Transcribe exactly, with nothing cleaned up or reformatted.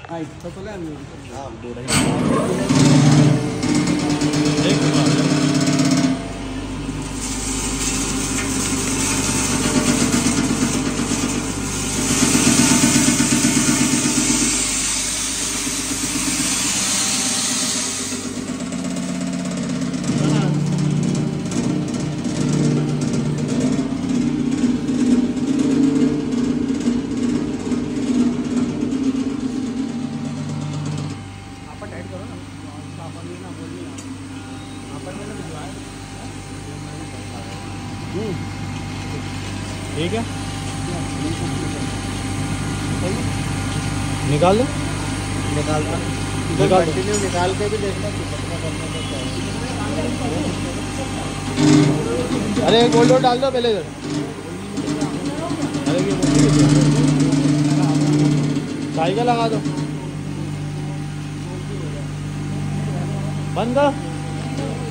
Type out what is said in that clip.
Ay, totoo lang. Ah, buray. ठीक है, निकाल दो। निकाल दो, निकाल कंटिन्यू निकाल के भी देखना कितना करने में क्या है। अरे एक गोल्ड डाल दो पहले इधर। अरे ये साइकिल लगा दो, बंद कर।